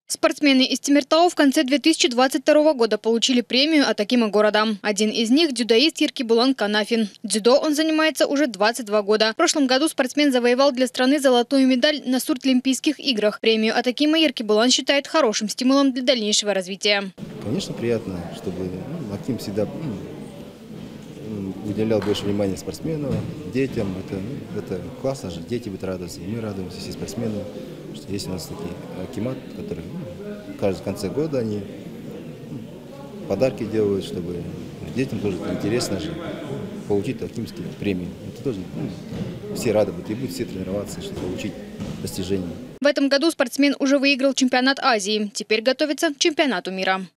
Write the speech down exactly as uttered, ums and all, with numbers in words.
Спортсмены из Темиртау в конце две тысячи двадцать второго года получили премию от Акима города. Один из них – дзюдоист Еркебулан Канафин. Дзюдо он занимается уже двадцать два года. В прошлом году спортсмен завоевал для страны золотую медаль на Сурдлимпийских играх. Премию от Акима Еркебулан считает хорошим стимулом для дальнейшего развития. Конечно, приятно, чтобы ну, Аким всегда ну, уделял больше внимания спортсменам, детям. Это, ну, это классно же, дети будут радоваться, и мы радуемся, все спортсмены. Что есть у нас такие акимат, которые ну, каждый в конце года они ну, подарки делают, чтобы детям тоже интересно же получить акимские премии. Это тоже ну, все рады будут и будут все тренироваться, чтобы получить достижения. В этом году спортсмен уже выиграл чемпионат Азии. Теперь готовится к чемпионату мира.